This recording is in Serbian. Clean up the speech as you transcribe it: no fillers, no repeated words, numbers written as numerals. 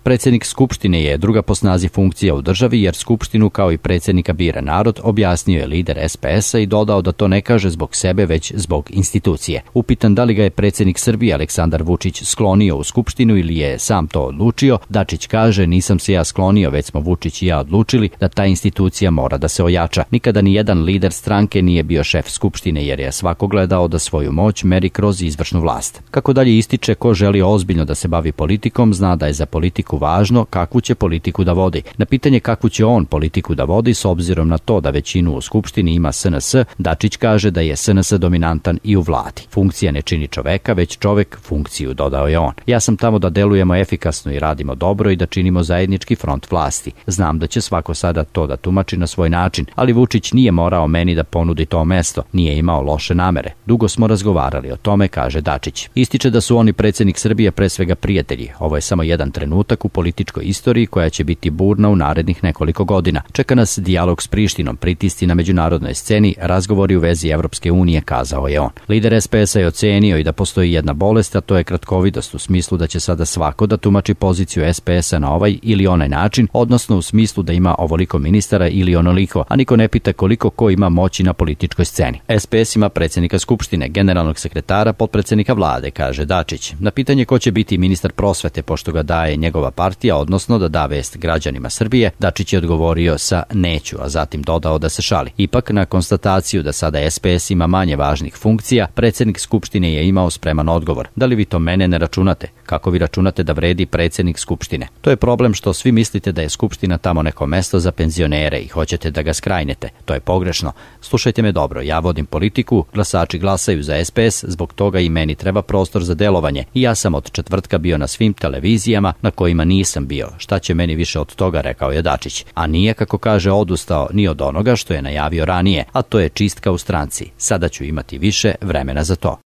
Predsjednik Skupštine je druga po snazi funkcija u državi, jer Skupštinu kao i predsjednika bira narod, objasnio je lider SPS-a i dodao da to ne kaže zbog sebe, već zbog institucije. Upitan da li ga je predsjednik Srbije Aleksandar Vučić sklonio u Skupštinu ili je sam to odlučio, Dačić kaže: nisam se ja sklonio, već smo Vučić i ja odlučili da ta institucija mora da se ojača. Nikada ni jedan lider stranke nije bio šef Skupštine, jer je svako gledao da svoju moć meri kroz izvršnu vlast. Kako dalje ističe, ko želi ozbiljno da se bavi politikom, zna da je za politiku važno kakvu će politiku da vodi. Na pitanje kakvu će on politiku da vodi, s obzirom na to da većinu u Skupštini ima SNS, Dačić kaže da je SNS dominantan i u vladi. Funkcija ne čini čoveka, već čovek funkciju, dodao je on. Ja sam tamo da delujemo efikasno i radimo dobro i da činimo zajednički front vlasti. Znam da će svako sada to da tumači na svoj način, ali Vučić nije morao meni da ponudi to mesto, nije imao loše namere. Dugo smo razgovarali o tome, kaže Dačić. Ističe da su oni predsjednik Srbije pre svega prijatelji. Ovo je samo jedan trenutak u političkoj istoriji koja će biti burna u narednih nekoliko godina. Čeka nas dijalog s Prištinom, pritisci na međunarodnoj sceni, razgovori u vezi Evropske unije, kazao je on. Lider SPS-a je ocenio i da postoji jedna bolest, a to je kratkovidost, u smislu da će sada svako da tumači poziciju SPS-a na ovaj ili onaj način, odnosno u smislu da ima ovoliko ministara ili onoliko, a niko ne pita koliko ko ima moći na političkoj sceni. SPS ima predsjednika Skupštine, generalnog sekretara, potpredsjednika vlade, kaže Dačić. Na pitanje ko će biti ministar prosvete, pošto ga daje njegova partija, odnosno da da vest građanima Srbije, Dačić je odgovorio sa neću, a zatim dodao da se šali. Ipak, na konstataciju da sada SPS ima manje važnih funkcija, predsjednik Skupštine je imao spreman odgovor. Da li vi to mene ne računate? Kako vi računate da vredi predsjednik Skupštine? To je problem što svi mislite da je Skupština tamo neko mesto za penzionere i hoćete da ga skrajnete. To je pogrešno. Slušajte me dobro, ja vodim politiku, glasači glasaju za SPS, zbog toga i meni treba prostor za delovanje i ja sam od četvrtka bio na svim televizijama na kojima nisam bio. Šta će meni više od toga, rekao je Dačić. A nije, kako kaže, odustao ni od onoga što je najavio ranije, a to je čistka u stranci. Sada ću imati više vremena za to.